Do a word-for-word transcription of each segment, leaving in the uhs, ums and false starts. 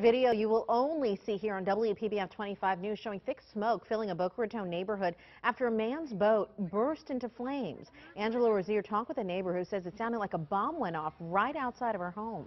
Video you will only see here on W P B F twenty-five News showing thick smoke filling a Boca Raton neighborhood after a man's boat burst into flames. Angela Rozier talked with a neighbor who says it sounded like a bomb went off right outside of her home.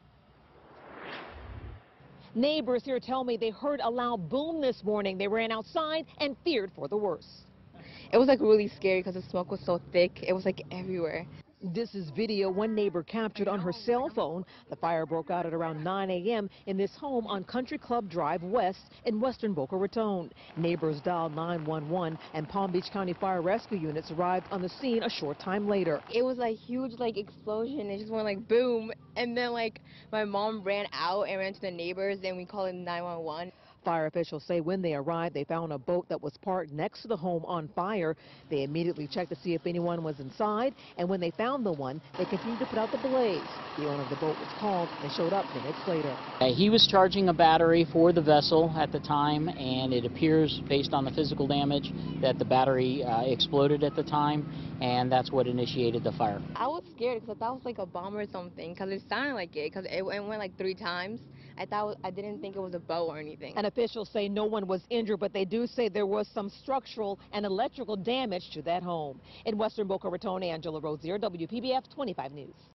Neighbors here tell me they heard a loud boom this morning. They ran outside and feared for the worst. It was like really scary because the smoke was so thick. It was like everywhere. This is video one neighbor captured on her cell phone. The fire broke out at around nine A M in this home on Country Club Drive West in western Boca Raton. Neighbors dialed nine one one and Palm Beach County Fire Rescue units arrived on the scene a short time later. It was like huge like explosion. It just went like boom, and then like my mom ran out and ran to the neighbors, and we called nine one one. Fire officials say when they arrived, they found a boat that was parked next to the home on fire. They immediately checked to see if anyone was inside, and when they found the one, they continued to put out the blaze. The owner of the boat was called and showed up minutes later. Uh, he was charging a battery for the vessel at the time, and it appears, based on the physical damage, that the battery uh, exploded at the time, and that's what initiated the fire. I was scared because I thought it was like a bomb or something, because it sounded like it, because it, it went like three times. I thought I didn't think it was a boat or anything. And officials say no one was injured, but they do say there was some structural and electrical damage to that home. In western Boca Raton, Angela Rozier, W P B F twenty-five News.